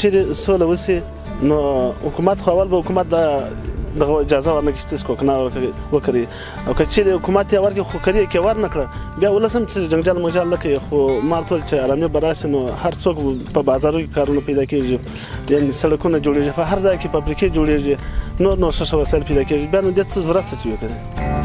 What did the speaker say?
چیرې سوله وسي نو حکومت خو اول به حکومت دغه اجازه ورنکړي چې تاسو کوکنه وکړي او که چیرې حکومت یې ورکړي خو کري کې ور نه کړه بیا ولس هم چې جنګجال مجال نه کوي خو ما ورته وویل چې ارامي به راشي نو هر څوک په بازارو کې کارونه پیدا کېږي یعنې سړکونه جوړېږي په هر ځای کې فابریکې جوړېږي نور ښه ښه وسایل پیدا کېږي بیا نو دې څه ضرورت چې وکړي